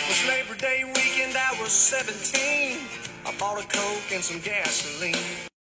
Was Labor Day weekend, I was 17. I bought a Coke and some gasoline.